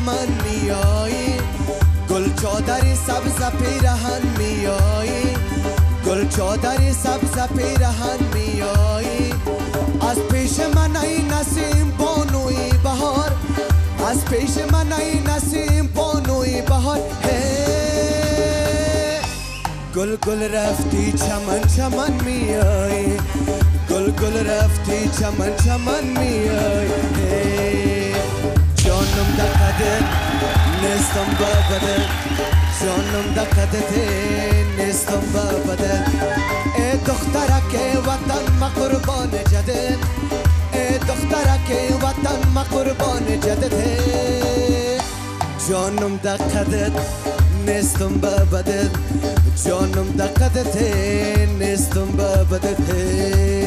چمن میایی گل چادری سبز پیرهن میایی گل چادری سبز پیرهن میایی از پیش من ای نسیم بانوی بهار از پیش من ای نسیم بانوی بهار گل گل رفتی چمن چمن میایی گل گل رفتی چمن چمن میایی جانم دقدر نیستم با بدل جانم دقدر نیستم با بدل ای دخترک وطن ما قربان جدل ای دخترک وطن ما قربان جدل جانم دقدر نیستم با بدل جانم دقدر نیستم با بدل